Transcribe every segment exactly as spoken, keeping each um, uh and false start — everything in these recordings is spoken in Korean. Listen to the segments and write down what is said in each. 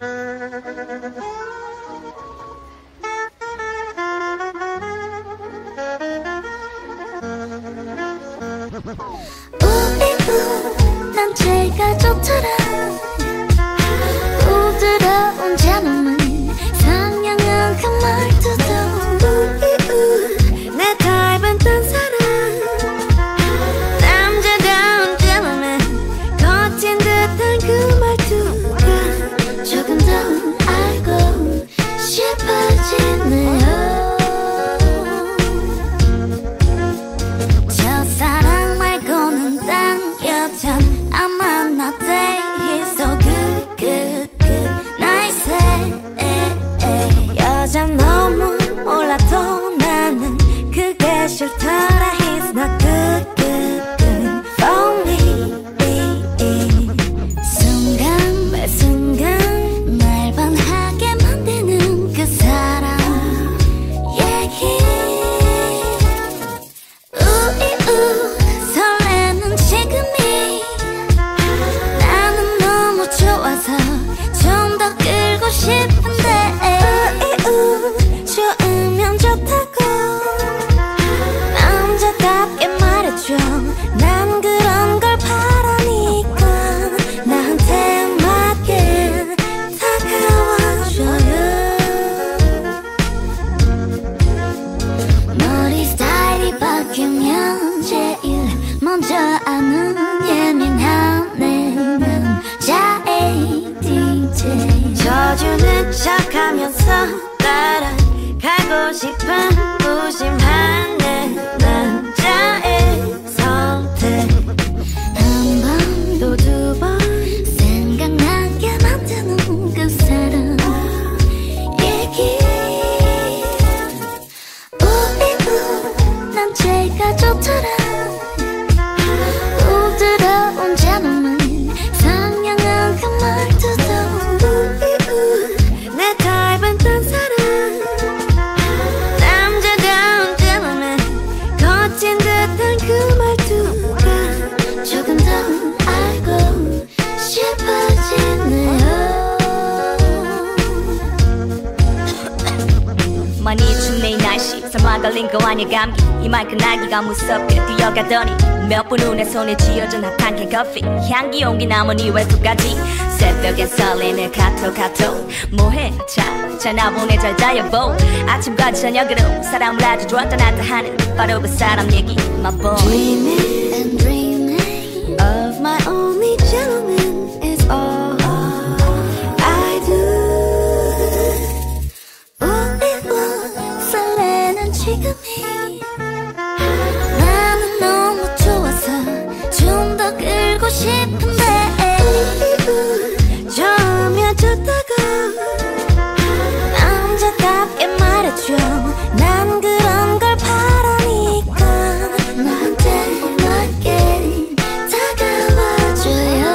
우이우 난 제가 좋더라. 부드러운 잔음은 상냥한 그 말투도 우이우 내 타입은 딴 사람. 남자다운 gentleman 거친 듯한 그 말투가 조금 더 알고 싶어지네요. 첫사랑 말고는 딴 여잔 아마 not day. He's so good, good, good, nice. 여잔 너무 몰라도 나는 그게 싫더라. He's not good, good, good for me. 순간 매 순간 날 반하게 만드는 그 사람 얘기. 우이우 설레는 지금이 나는 너무 좋아서 좀 더 끌고 싶은데. 우이우 좋으면 좋다고 남자답게 말해줘. 난 그런 걸 바라니까 나한테 맞게 다가와줘요. 머리 스타일이 바뀌면 제일 먼저 아는 예민한 내 남자의 디제이. 져주는 척하면서 따라가고 싶은 무심한 내 남자의 선택. 한 번 또 두 번 생각나게 만드는 그 사람 얘기. 우이우 난 제가 좋더라. 부드러운 잔음은 상냥한 그 말투도 우이우 내 타입은 딴 사람. 남자다운 gentleman 거친 듯한 그 말투가 조금 더 알고 싶어지네요. 많이 춥네 이 날씨. 설마 걸린 거 아냐 감기. 이만큼 나기가 무섭게 뛰어가더니 몇 분 후내 손에 쥐어진 핫한 캔커피. 향기 온기 나머니 외투까지. 새벽에 설레는 카톡 카톡. 뭐해 자 전화 보내 잘 자요 보. 아침과 저녁으로 사람을 아주 좋았다 놨다 하는 바로 그 사람 얘기. My boy Dreaming and dreaming of my only gentleman is all I do. 우이우 설레는 지금이 나는 너무 좋아서 좀 더 끌고 싶은데. 우이우 좋으면 좋다고 남자답게 말해줘. 난 그런 걸 바라니까 나한테 맞게 다가와줘요.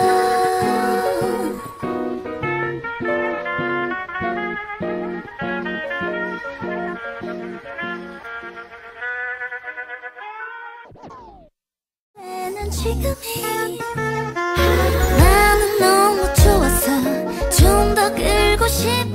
나는 지금이 나는 너무 좋아서 좀 더 끌고 싶